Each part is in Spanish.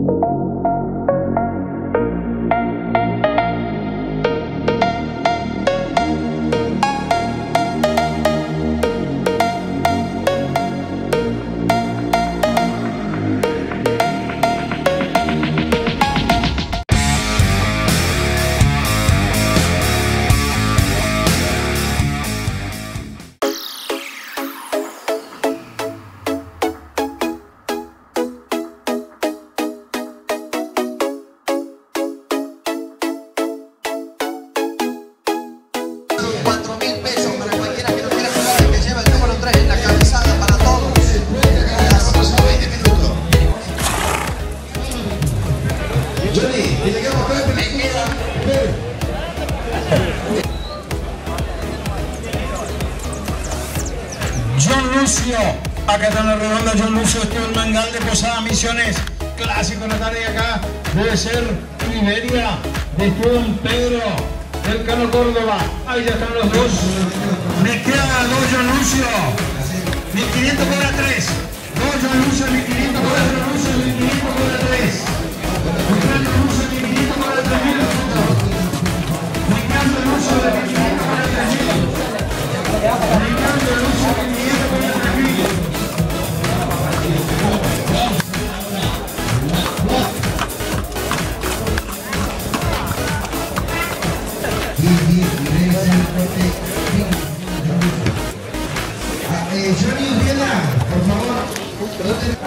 John Lucio, acá está en la redonda. John Lucio, Esteban Mangal de Posada Misiones, clásico Natalia de acá, debe ser Iberia, de Esteban Pedro, del Cano Córdoba. Ahí ya están los dos. Me quedan dos John Lucio, 1500 cobra 3. Dos John Lucio, 1500 cobra John Lucio, 1500 cobra 3. John Lucio, 1500 cobra 3000. Me encanta el uso de 1500 cobra 3000. Me encanta el uso de 1500 cobra 3000. Johnny Uriela, por favor.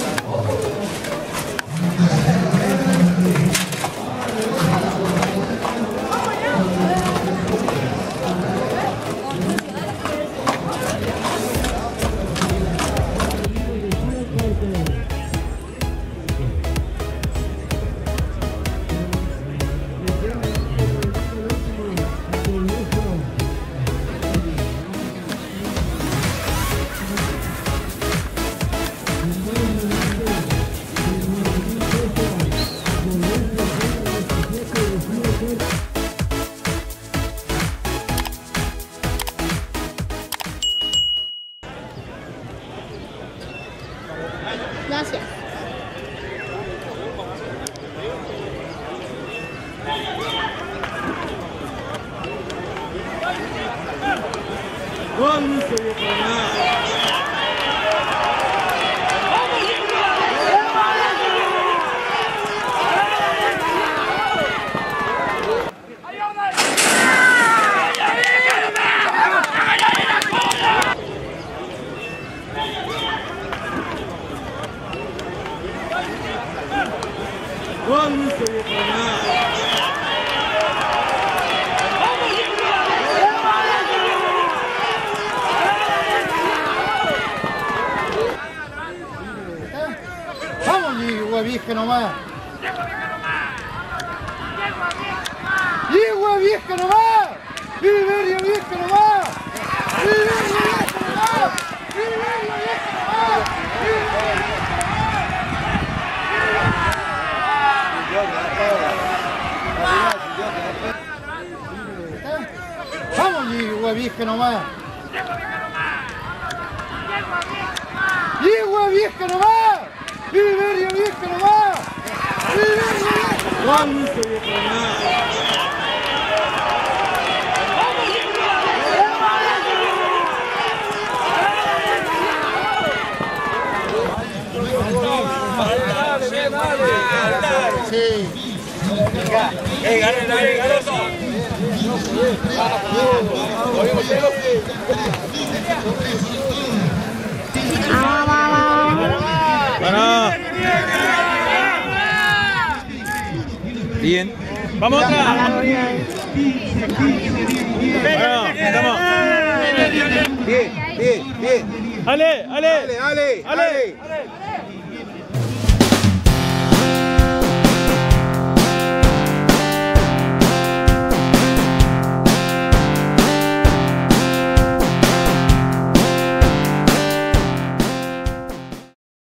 Gracias. Vamos, yegua vieja nomás. Yegua vieja nomás. Viveria vieja nomás. Viveria vieja nomás. Viveria vieja nomás. Vamos, yegua vieja nomás. Yegua vieja nomás. Viveria vieja nomás. Viveria vieja nomás. Sí. Bueno. Bien. Vamos otra. Bueno, estamos. Bien. Ale.